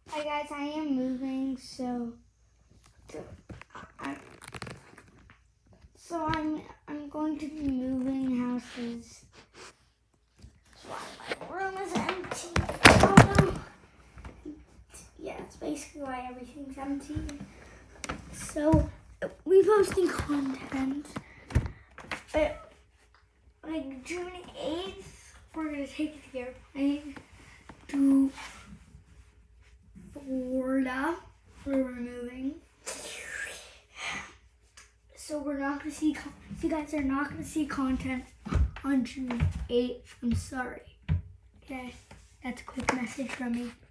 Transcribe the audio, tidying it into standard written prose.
Hi guys, I am moving, so I'm going to be moving houses. That's why my room is empty. Oh no. Yeah, that's basically why everything's empty. So we're posting content. But like June 8th, we're gonna take the airplane to Florida. We're moving. So we're not gonna see. You guys are not gonna see content on June 8th. I'm sorry. Okay, that's a quick message from me.